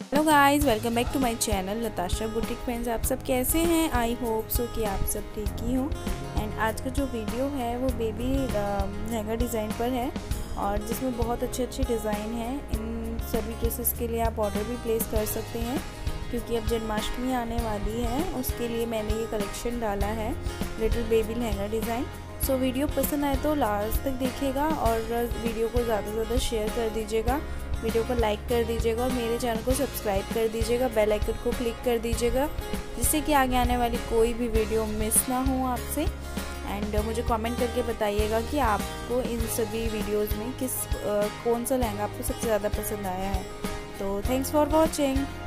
Hello guys, welcome back to my channel Natasha boutique friends. आप सब कैसे हैं? आई होप सो कि आप सब ठीक ही हो। एंड आज का जो वीडियो है वो बेबी लहंगा डिज़ाइन पर है और जिसमें बहुत अच्छे डिज़ाइन हैं। इन सभी ड्रेसेस के लिए आप ऑर्डर भी प्लेस कर सकते हैं क्योंकि अब जन्माष्टमी आने वाली है, उसके लिए मैंने ये कलेक्शन डाला है little baby lehenga design. So video पसंद आए तो लास्ट तक देखिएगा और वीडियो को ज़्यादा से ज़्यादा शेयर कर दीजिएगा, वीडियो को लाइक कर दीजिएगा और मेरे चैनल को सब्सक्राइब कर दीजिएगा, बेल आइकन को क्लिक कर दीजिएगा जिससे कि आगे आने वाली कोई भी वीडियो मिस ना हो आपसे। एंड मुझे कमेंट करके बताइएगा कि आपको इन सभी वीडियोस में कौन सा लहंगा आपको सबसे ज़्यादा पसंद आया है। तो थैंक्स फॉर वॉचिंग।